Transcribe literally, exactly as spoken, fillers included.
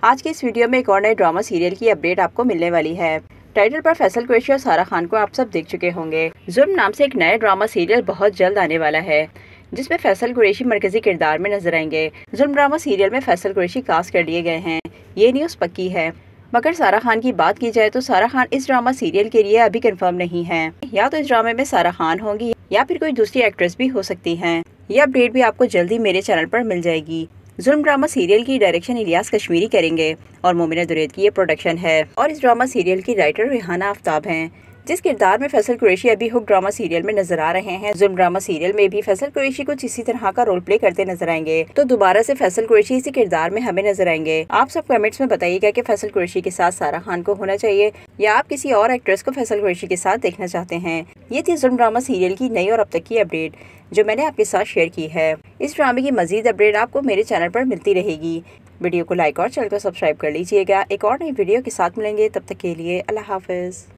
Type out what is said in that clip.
आज के इस वीडियो में एक और नए ड्रामा सीरियल की अपडेट आपको मिलने वाली है। टाइटल पर फैसल कुरैशी और सारा खान को आप सब देख चुके होंगे। जुल्म नाम से एक नया ड्रामा सीरियल बहुत जल्द आने वाला है, जिसमें फैसल कुरैशी मरकजी किरदार में नजर आएंगे। जुल्म ड्रामा सीरियल में फैसल कुरैशी कास्ट कर लिए गए हैं, ये न्यूज़ पक्की है। मगर सारा खान की बात की जाए तो सारा खान इस ड्रामा सीरियल के लिए अभी कंफर्म नहीं है। या तो इस ड्रामे में सारा खान होंगी या फिर कोई दूसरी एक्ट्रेस भी हो सकती है। ये अपडेट भी आपको जल्दी मेरे चैनल पर मिल जाएगी। जुल्म ड्रामा सीरियल की डायरेक्शन इलियास कश्मीरी करेंगे और मोमिना दुरैद की ये प्रोडक्शन है। और इस ड्रामा सीरियल की राइटर रेहाना आफ्ताब हैं, जिस किरदार में फैसल कुरैशी अभी हुक ड्रामा सीरियल में नजर आ रहे हैं। जुल्म ड्रामा सीरियल में भी फैसल कुरैशी कुछ इसी तरह का रोल प्ले करते नजर आएंगे, तो दोबारा से फैसल कुरैशी इसी किरदार में हमें नजर आएंगे। आप सब कमेंट्स में बताइएगा कि फैसल कुरैशी के साथ सारा खान को होना चाहिए या आप किसी और एक्ट्रेस को फैसल कुरैशी के साथ देखना चाहते हैं। ये थी जुल्म ड्रामा सीरियल की नई और अब तक की अपडेट जो मैंने आपके साथ शेयर की है। इस ड्रामे की मजीद अपडेट आपको मेरे चैनल पर मिलती रहेगी। वीडियो को लाइक और चैनल को सब्सक्राइब कर लीजिएगा। एक और नई वीडियो के साथ मिलेंगे, तब तक के लिए अल्लाह हाफिज।